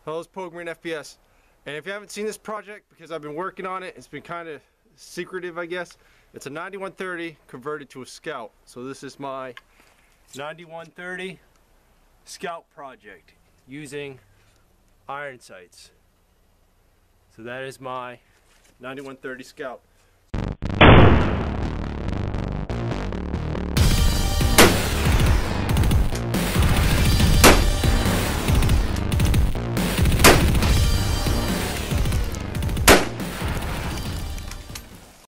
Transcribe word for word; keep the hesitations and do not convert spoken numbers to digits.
Hello, it's Pogreen F P S. And if you haven't seen this project, because I've been working on it, it's been kind of secretive, I guess. It's a ninety-one thirty converted to a Scout. So this is my ninety-one thirty Scout project using iron sights. So that is my ninety-one thirty Scout.